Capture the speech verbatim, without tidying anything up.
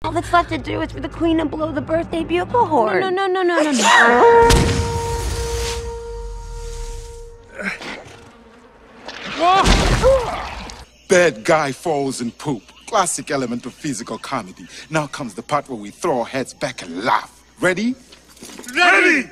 All that's left to do is for the queen to blow the birthday bugle horn. No, no, no, no, no, no, no. Bad guy falls in poop. Classic element of physical comedy. Now comes the part where we throw our heads back and laugh. Ready? Ready!